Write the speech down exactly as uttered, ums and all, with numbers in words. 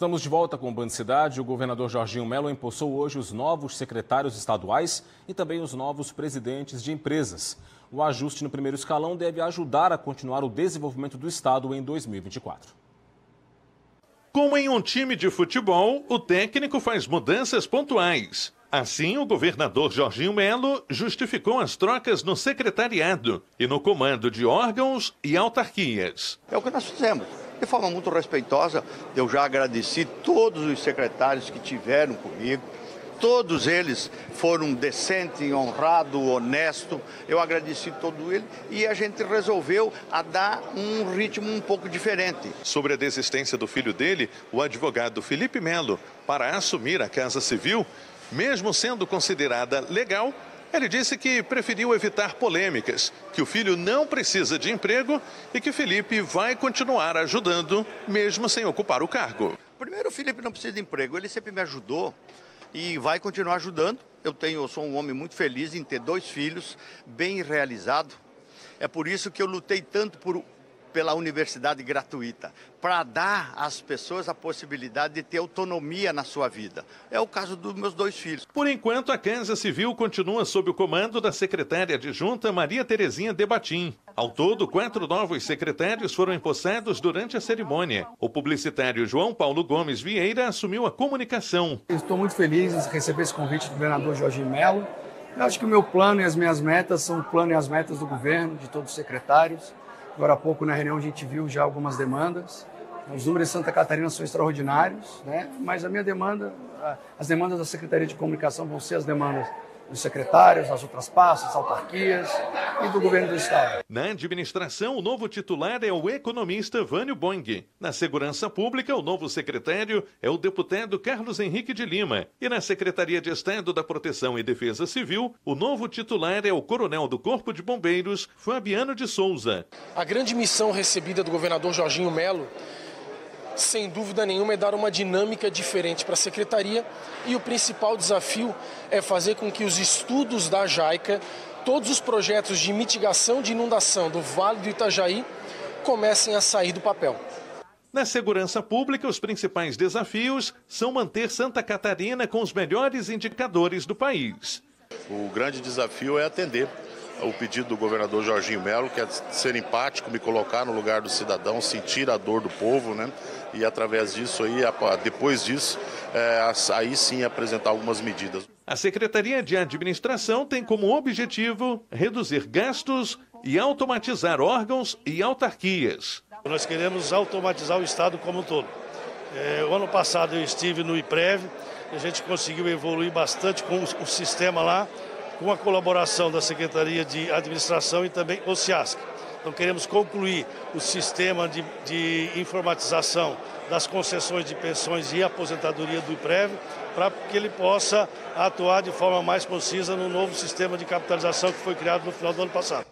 Estamos de volta com o Band Cidade. O governador Jorginho Mello empossou hoje os novos secretários estaduais e também os novos presidentes de empresas. O ajuste no primeiro escalão deve ajudar a continuar o desenvolvimento do estado em dois mil e vinte e quatro. Como em um time de futebol, o técnico faz mudanças pontuais. Assim, o governador Jorginho Mello justificou as trocas no secretariado e no comando de órgãos e autarquias. É o que nós fizemos. De forma muito respeitosa, eu já agradeci todos os secretários que tiveram comigo. Todos eles foram decentes, honrados, honestos. Eu agradeci todo ele e a gente resolveu a dar um ritmo um pouco diferente. Sobre a desistência do filho dele, o advogado Felipe Mello, para assumir a Casa Civil, mesmo sendo considerada legal, ele disse que preferiu evitar polêmicas, que o filho não precisa de emprego e que Felipe vai continuar ajudando, mesmo sem ocupar o cargo. Primeiro, o Felipe não precisa de emprego, ele sempre me ajudou e vai continuar ajudando. Eu, tenho, eu sou um homem muito feliz em ter dois filhos, bem realizado. É por isso que eu lutei tanto por, pela universidade gratuita, para dar às pessoas a possibilidade de ter autonomia na sua vida. É o caso dos meus dois filhos. Por enquanto, a Casa Civil continua sob o comando da secretária adjunta Maria Terezinha Debatim. Ao todo, quatro novos secretários foram empossados durante a cerimônia. O publicitário João Paulo Gomes Vieira assumiu a comunicação. Eu estou muito feliz em receber esse convite do governador Jorginho Mello. Eu acho que o meu plano e as minhas metas são o plano e as metas do governo, de todos os secretários. Agora há pouco, na reunião, a gente viu já algumas demandas. Os números de Santa Catarina são extraordinários, né? Mas a minha demanda, as demandas da Secretaria de Comunicação vão ser as demandas dos secretários, das outras pastas, autarquias e do governo do estado. Na administração, o novo titular é o economista Vânio Boing. Na segurança pública, o novo secretário é o deputado Carlos Henrique de Lima. E na Secretaria de Estado da Proteção e Defesa Civil, o novo titular é o coronel do Corpo de Bombeiros, Fabiano de Souza. A grande missão recebida do governador Jorginho Mello, sem dúvida nenhuma, é dar uma dinâmica diferente para a Secretaria e o principal desafio é fazer com que os estudos da JAICA, todos os projetos de mitigação de inundação do Vale do Itajaí, comecem a sair do papel. Na segurança pública, os principais desafios são manter Santa Catarina com os melhores indicadores do país. O grande desafio é atender o pedido do governador Jorginho Mello, que é ser empático, me colocar no lugar do cidadão, sentir a dor do povo, né? E através disso, aí, depois disso, é, aí sim apresentar algumas medidas. A Secretaria de Administração tem como objetivo reduzir gastos e automatizar órgãos e autarquias. Nós queremos automatizar o Estado como um todo. É, o ano passado eu estive no IPREV, a gente conseguiu evoluir bastante com o sistema lá, com a colaboração da Secretaria de Administração e também o SIASC. Então queremos concluir o sistema de, de informatização das concessões de pensões e aposentadoria do IPREV para que ele possa atuar de forma mais concisa no novo sistema de capitalização que foi criado no final do ano passado.